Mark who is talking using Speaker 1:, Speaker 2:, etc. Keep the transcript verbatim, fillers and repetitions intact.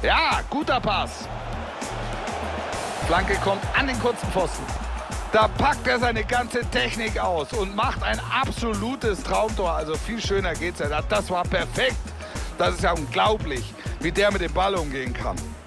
Speaker 1: Ja, guter Pass. Flanke kommt an den kurzen Pfosten. Da packt er seine ganze Technik aus und macht ein absolutes Traumtor. Also viel schöner geht's ja. Das war perfekt. Das ist ja unglaublich, wie der mit dem Ball umgehen kann.